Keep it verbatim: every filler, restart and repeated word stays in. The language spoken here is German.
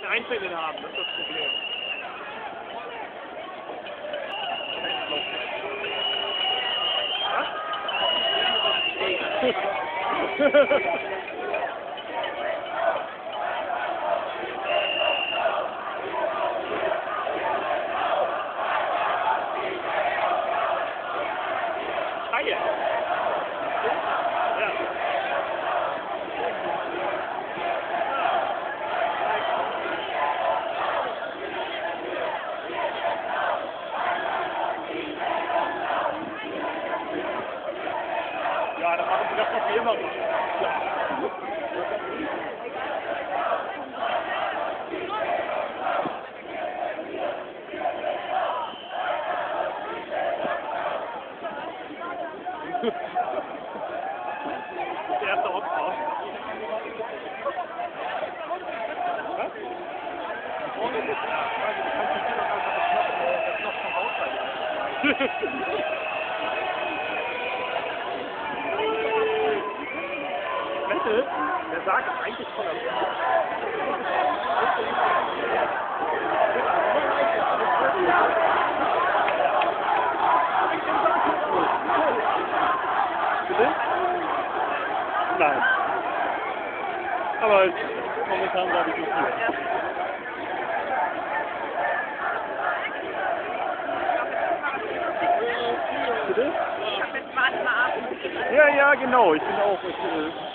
schlechten Einzelnen haben, das ist das Problem. Schreie! Ja. Ja, dann machen sie das noch wie immer. Ja. Der erste Aufbau. Was? Wette, der sagt eigentlich von der Bitte? Nein. Aber momentan glaube ich nicht viel. Bitte? Ja, ja, genau. Ich bin auch. Ich, äh